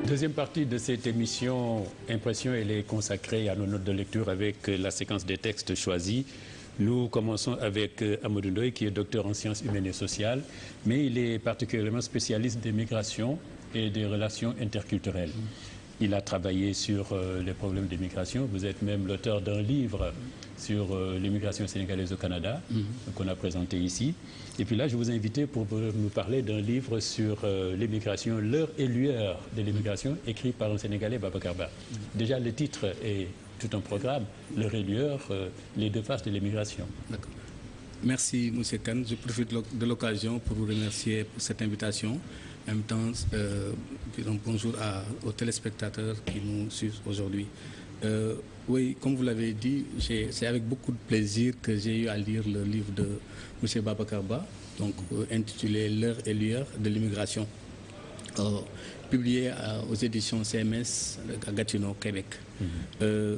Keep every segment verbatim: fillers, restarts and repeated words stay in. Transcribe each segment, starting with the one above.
Deuxième partie de cette émission Impression, elle est consacrée à nos notes de lecture avec la séquence des textes choisis. Nous commençons avec Amadou Ndoye, qui est docteur en sciences humaines et sociales, mais il est particulièrement spécialiste des migrations et des relations interculturelles. Il a travaillé sur euh, les problèmes des migrations. Vous êtes même l'auteur d'un livre sur euh, l'immigration sénégalaise au Canada, mm-hmm. qu'on a présenté ici. Et puis là, je vous ai invité pour nous parler d'un livre sur euh, l'immigration, l'heure et lueur de l'immigration, écrit par un Sénégalais, Babacar Ba. Mm-hmm. Déjà, le titre est tout un programme, l'heure et lueur, euh, les deux faces de l'immigration. D'accord. Merci, M. Kane. Je profite de l'occasion pour vous remercier pour cette invitation. En même temps, euh, bonjour à, aux téléspectateurs qui nous suivent aujourd'hui. Euh, oui, comme vous l'avez dit, c'est avec beaucoup de plaisir que j'ai eu à lire le livre de M. Babacar Ba, donc euh, intitulé L'heure et lueur de l'immigration, euh, publié à, aux éditions C M S à Gatineau, Québec. Mm-hmm. euh,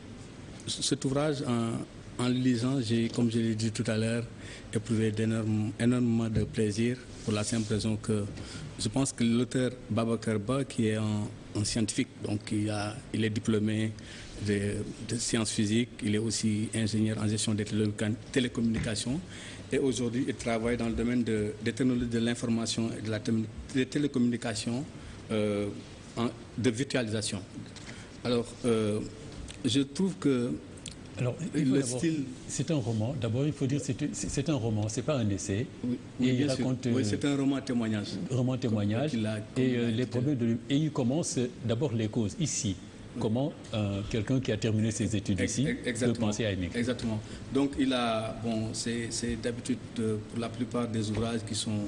cet ouvrage, en, en le lisant, j'ai, comme je l'ai dit tout à l'heure, éprouvé d'énorme, énormément de plaisir pour la simple raison que je pense que l'auteur Babacar Ba, qui est un, un scientifique, donc il, a, il est diplômé de, de sciences physiques, il est aussi ingénieur en gestion des télécommunications et aujourd'hui il travaille dans le domaine de, des technologies de l'information et de la des télécommunications euh, en, de virtualisation. Alors, euh, je trouve que Alors, le style... c'est un roman. D'abord, il faut dire que c'est un roman, c'est pas un essai. Oui, oui, et il raconte. Raconte, oui, c'est un roman témoignage. Roman témoignage. Comme, comme et euh, les problèmes de et il commence d'abord les causes ici. Oui. Comment euh, quelqu'un qui a terminé ses études ici peut penser à émigrer. Exactement. Donc, il a bon, c'est d'habitude euh, pour la plupart des ouvrages qui sont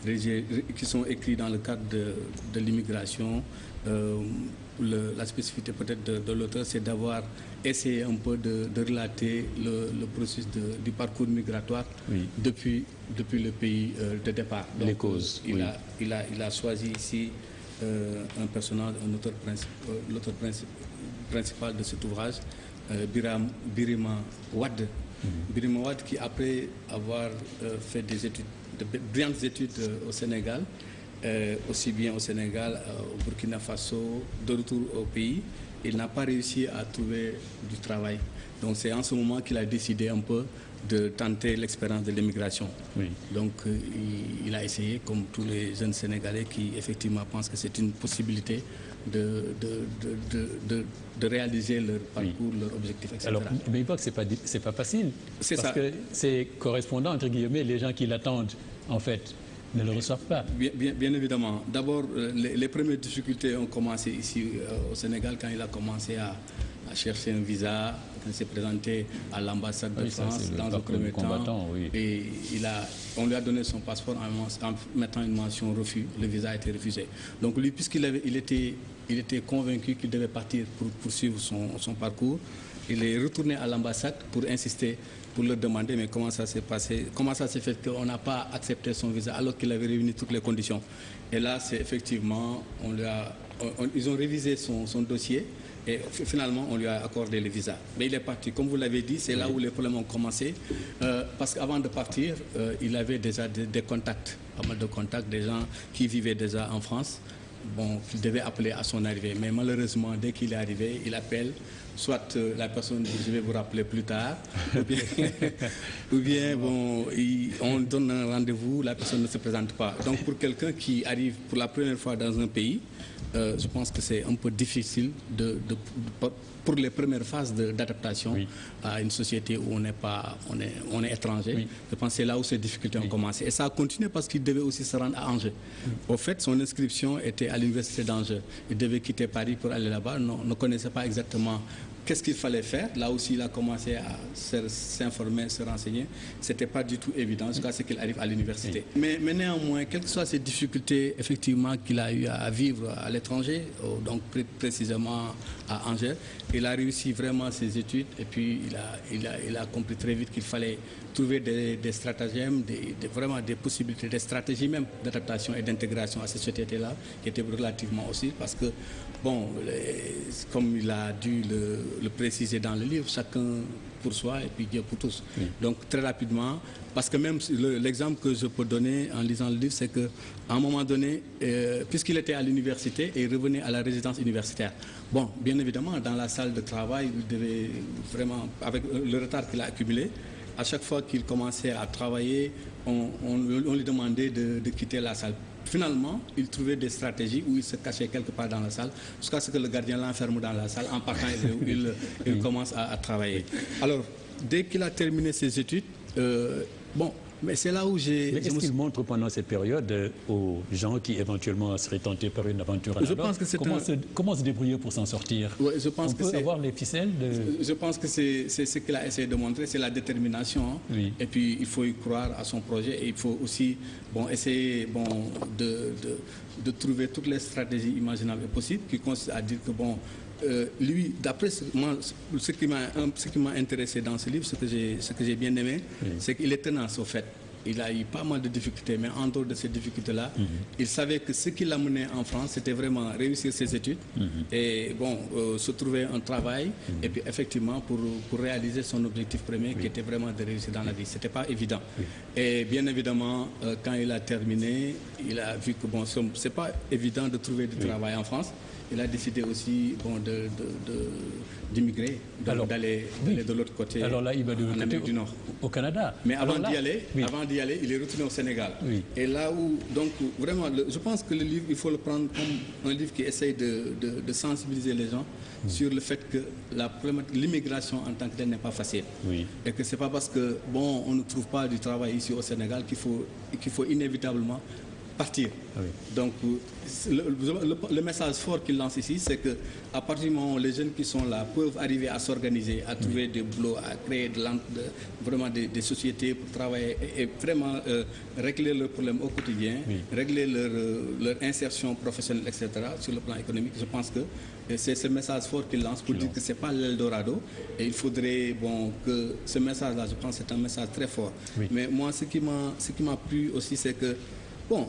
qui sont écrits dans le cadre de, de l'immigration. Euh, Le, la spécificité peut-être de, de l'auteur, c'est d'avoir essayé un peu de, de relater le, le processus de, du parcours migratoire oui. depuis, depuis le pays euh, de départ. Donc, les causes. Il, oui. a, il, a, il a choisi ici euh, un personnage, un auteur principal, euh, l'auteur princip, principal de cet ouvrage, euh, Biram, Birima Wade. Mm-hmm. Birima Wade qui, après avoir euh, fait des études, de brillantes études euh, au Sénégal, Euh, aussi bien au Sénégal, euh, au Burkina Faso, de retour au pays, il n'a pas réussi à trouver du travail. Donc c'est en ce moment qu'il a décidé un peu de tenter l'expérience de l'immigration. Oui. Donc euh, il, il a essayé, comme tous les jeunes Sénégalais qui effectivement pensent que c'est une possibilité de, de, de, de, de, de réaliser leur parcours, oui. leur objectif, et cetera. Alors, mais il voit que ce n'est pas, c'est pas facile. C'est parce ça. que c'est correspondant, entre guillemets, les gens qui l'attendent, en fait, ne le reçoivent pas. Bien, bien, bien évidemment. D'abord, euh, les, les premières difficultés ont commencé ici euh, au Sénégal quand il a commencé à, à chercher un visa, quand il s'est présenté à l'ambassade de oui, France ça, dans un premier temps. Oui. Et il a, on lui a donné son passeport en, en mettant une mention refus. Le visa a été refusé. Donc lui, puisqu'il avait, il était, il était convaincu qu'il devait partir pour poursuivre son, son parcours, il est retourné à l'ambassade pour insister, pour leur demander mais comment ça s'est passé, comment ça s'est fait qu'on n'a pas accepté son visa alors qu'il avait réuni toutes les conditions. Et là, c'est effectivement, on lui a, on, ils ont révisé son, son dossier et finalement, on lui a accordé le visa. Mais il est parti. Comme vous l'avez dit, c'est là où les problèmes ont commencé. Euh, parce qu'avant de partir, euh, il avait déjà des, des contacts, pas mal de contacts, des gens qui vivaient déjà en France. Bon, qu'il devait appeler à son arrivée. Mais malheureusement, dès qu'il est arrivé, il appelle soit euh, la personne dit je vais vous rappeler plus tard, ou bien, ou bien bon, il, on donne un rendez-vous, la personne ne se présente pas. Donc pour quelqu'un qui arrive pour la première fois dans un pays, euh, je pense que c'est un peu difficile de, de, de, pour les premières phases d'adaptation oui. à une société où on n'est pas, on est, on est étranger. Oui. Je pense que c'est là où ces difficultés oui. ont commencé. Et ça a continué parce qu'il devait aussi se rendre à Angers. Oui. Au fait, son inscription était à l'université d'Angers. Il devait quitter Paris pour aller là-bas. On ne connaissait pas exactement qu'est-ce qu'il fallait faire. Là aussi, il a commencé à s'informer, se renseigner. Ce n'était pas du tout évident jusqu'à ce qu'il arrive à l'université. Oui. Mais, mais néanmoins, quelles que soient ces difficultés effectivement qu'il a eu à vivre à l'étranger, donc précisément à Angers, il a réussi vraiment ses études et puis il a, il a, il a compris très vite qu'il fallait trouver des, des stratagèmes, des, des, vraiment des possibilités, des stratégies même d'adaptation et d'intégration à cette société-là, qui étaient relativement aussi, parce que, bon, les, comme il a dû le, le préciser dans le livre, chacun pour soi et puis Dieu pour tous. Oui. Donc très rapidement, parce que même l'exemple que je peux donner en lisant le livre, c'est qu'à un moment donné, euh, puisqu'il était à l'université et il revenait à la résidence universitaire, bon, bien évidemment, dans la salle de travail, il devait vraiment, avec le retard qu'il a accumulé, à chaque fois qu'il commençait à travailler, on, on, on lui demandait de, de quitter la salle. Finalement, il trouvait des stratégies où il se cachait quelque part dans la salle, jusqu'à ce que le gardien l'enferme dans la salle. En partant, il, il, il commence à, à travailler. Alors, dès qu'il a terminé ses études, euh, bon, mais c'est là où j'ai... Mais est-ce qu'il montre pendant cette période euh, aux gens qui éventuellement seraient tentés par une aventure en je pense que comment, un... se, comment se débrouiller pour s'en sortir? Ouais, je pense On que peut avoir les ficelles de... Je pense que c'est ce qu'il a essayé de montrer, c'est la détermination. Hein. Oui. Et puis, il faut y croire à son projet et il faut aussi bon, essayer bon, de, de, de trouver toutes les stratégies imaginables et possibles qui consistent à dire que, bon, Euh, lui, d'après ce, ce qui m'a intéressé dans ce livre, ce que j'ai bien aimé, oui. c'est qu'il est tenace au fait. Il a eu pas mal de difficultés, mais en dehors de ces difficultés-là, mm-hmm. il savait que ce qui l'a mené en France, c'était vraiment réussir ses études mm-hmm. et bon, euh, se trouver un travail mm-hmm. et puis effectivement pour, pour réaliser son objectif premier oui. qui était vraiment de réussir dans la vie. C'était pas évident. Oui. Et bien évidemment, euh, quand il a terminé, il a vu que bon, c'est pas évident de trouver du oui. travail en France. Il a décidé aussi bon, d'immigrer, d'aller oui. de l'autre côté, alors là, il va de en Amérique du Nord. Au Canada. Mais avant d'y aller, oui. avant d'y aller, il est retourné au Sénégal. Oui. Et là où, donc, vraiment, le, je pense que le livre, il faut le prendre comme un livre qui essaye de, de, de sensibiliser les gens oui. sur le fait que l'immigration en tant que telle n'est pas facile. Oui. Et que c'est pas parce que, bon, on ne trouve pas du travail ici au Sénégal qu'il faut, qu'il faut inévitablement partir. Oui. Donc, le, le, le message fort qu'il lance ici, c'est que à partir du moment où les jeunes qui sont là peuvent arriver à s'organiser, à trouver oui. des boulots, à créer de, de, vraiment des, des sociétés pour travailler et, et vraiment euh, régler leurs problèmes au quotidien, oui. régler leur, leur insertion professionnelle, et cetera, sur le plan économique, je pense que c'est ce message fort qu'il lance pour qu'il dire lance. que ce n'est pas l'Eldorado et il faudrait bon, que ce message-là, je pense que c'est un message très fort. Oui. Mais moi, ce qui m'a plu aussi, c'est que bon,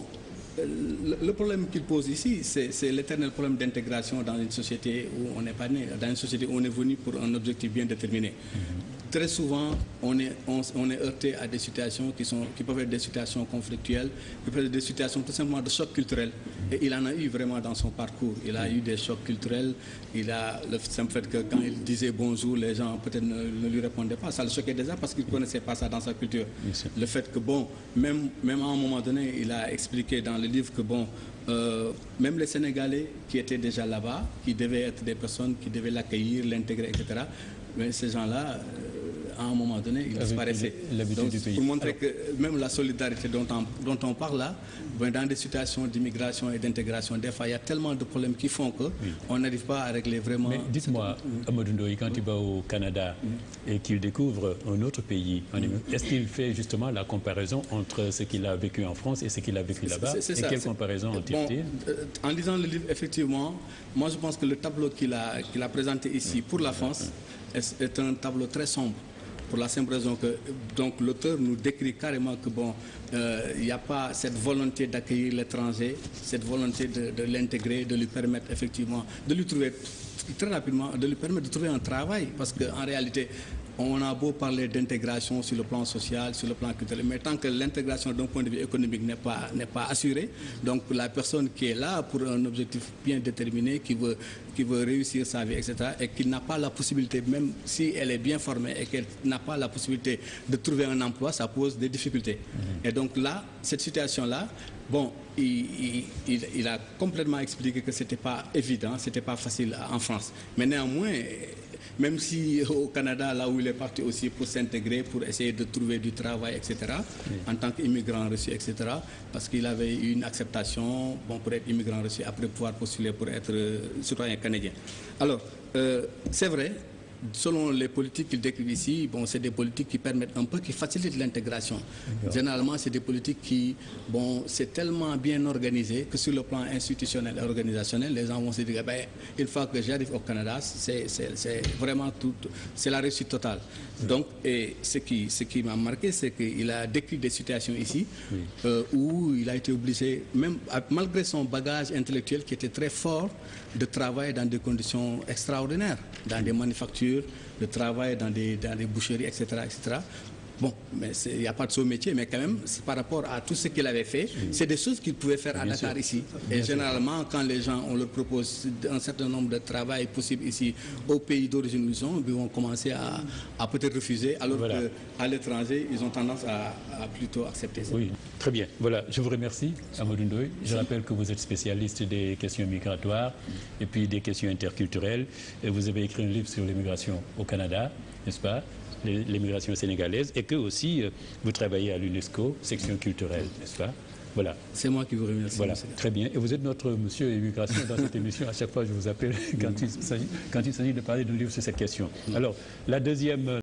le, le problème qu'il pose ici, c'est l'éternel problème d'intégration dans une société où on n'est pas né, dans une société où on est venu pour un objectif bien déterminé. Mm-hmm. Très souvent, on est, on, on est heurté à des situations qui, sont, qui peuvent être des situations conflictuelles, qui peuvent être des situations tout simplement de choc culturel. Et il en a eu vraiment dans son parcours. Il a eu des chocs culturels. Il a le simple fait que quand il disait bonjour, les gens peut-être ne, ne lui répondaient pas. Ça le choquait déjà parce qu'il ne connaissait pas ça dans sa culture. Le fait que, bon, même, même à un moment donné, il a expliqué dans le livre que, bon, euh, même les Sénégalais qui étaient déjà là-bas, qui devaient être des personnes qui devaient l'accueillir, l'intégrer, et cetera, mais ces gens-là, euh, à un moment donné, ils disparaissaient. Donc, pour montrer Alors, que même la solidarité dont on, dont on parle là, ben, dans des situations d'immigration et d'intégration, des fois, il y a tellement de problèmes qui font qu'on oui. n'arrive pas à régler vraiment... Mais dites-moi, Amadou Ndoye, quand il va au Canada mmh. et qu'il découvre un autre pays, mmh. est-ce qu'il fait justement la comparaison entre ce qu'il a vécu en France et ce qu'il a vécu là-bas? Et ça, quelle comparaison en tire-t-il? Bon, euh, en lisant le livre, effectivement, moi je pense que le tableau qu'il a, qu'il a présenté ici pour la France est, est un tableau très sombre. Pour la simple raison que donc l'auteur nous décrit carrément que bon, il euh, n'y a pas cette volonté d'accueillir l'étranger, cette volonté de, de l'intégrer, de lui permettre effectivement, de lui trouver très rapidement, de lui permettre de trouver un travail, parce qu'en réalité, on a beau parler d'intégration sur le plan social, sur le plan culturel, mais tant que l'intégration d'un point de vue économique n'est pas, n'est pas assurée, donc la personne qui est là pour un objectif bien déterminé, qui veut, qui veut réussir sa vie, et cetera, et qui n'a pas la possibilité, même si elle est bien formée et qu'elle n'a pas la possibilité de trouver un emploi, ça pose des difficultés. Mmh. Et donc là, cette situation-là, bon, il, il, il, il a complètement expliqué que ce n'était pas évident, ce n'était pas facile en France. Mais néanmoins, même si au Canada, là où il est parti aussi pour s'intégrer, pour essayer de trouver du travail, et cetera, oui. en tant qu'immigrant reçu, et cetera, parce qu'il avait eu une acceptation bon, pour être immigrant reçu, après pouvoir postuler pour être citoyen canadien. Alors, euh, c'est vrai, selon les politiques qu'il décrit ici, bon, c'est des politiques qui permettent un peu, qui facilitent l'intégration. Généralement, c'est des politiques qui, bon, c'est tellement bien organisé que sur le plan institutionnel et organisationnel, les gens vont se dire, ben, une fois que j'arrive au Canada, c'est vraiment tout, c'est la réussite totale. Donc, et ce qui, ce qui m'a marqué, c'est qu'il a décrit des situations ici oui. euh, où il a été obligé, même malgré son bagage intellectuel qui était très fort, de travailler dans des conditions extraordinaires, dans des manufactures, de travailler dans des, dans des boucheries, et cetera, et cetera. Bon, mais il n'y a pas de ce métier, mais quand même, par rapport à tout ce qu'il avait fait, c'est des choses qu'il pouvait faire à Dakar sûr. ici. Et Bien généralement, sûr. quand les gens, on leur propose un certain nombre de travail possible ici, au pays d'origine où ils sont, ils vont commencer à, à peut-être refuser, alors voilà. qu'à l'étranger, ils ont tendance à, à plutôt accepter ça. Oui, très bien. Voilà, je vous remercie, Amadou Ndoye. Je rappelle que vous êtes spécialiste des questions migratoires et puis des questions interculturelles. Et vous avez écrit un livre sur l'immigration au Canada, n'est-ce pas? L'immigration sénégalaise, et que aussi euh, vous travaillez à l'UNESCO, section culturelle, n'est-ce pas? Voilà. C'est moi qui vous remercie. Voilà, très bien. Et vous êtes notre monsieur immigration dans cette émission. À chaque fois, je vous appelle quand il s'agit quand il s'agit de parler d'un livre sur cette question. Alors, la deuxième...